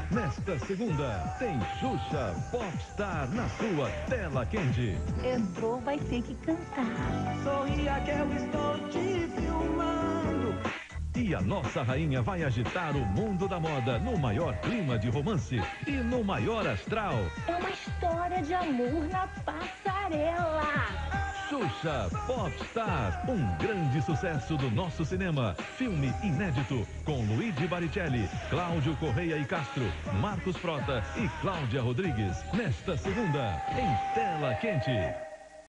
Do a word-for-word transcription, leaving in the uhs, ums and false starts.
Nesta segunda, tem Xuxa Popstar na sua tela quente. Entrou, vai ter que cantar. Sorria que eu estou te filmando. E a nossa rainha vai agitar o mundo da moda no maior clima de romance e no maior astral. É uma história de amor na passarela. Xuxa Popstar, um grande sucesso do nosso cinema. Filme inédito com Luigi Baricelli, Cláudio Correia e Castro, Marcos Frota e Cláudia Rodrigues. Nesta segunda, em Tela Quente.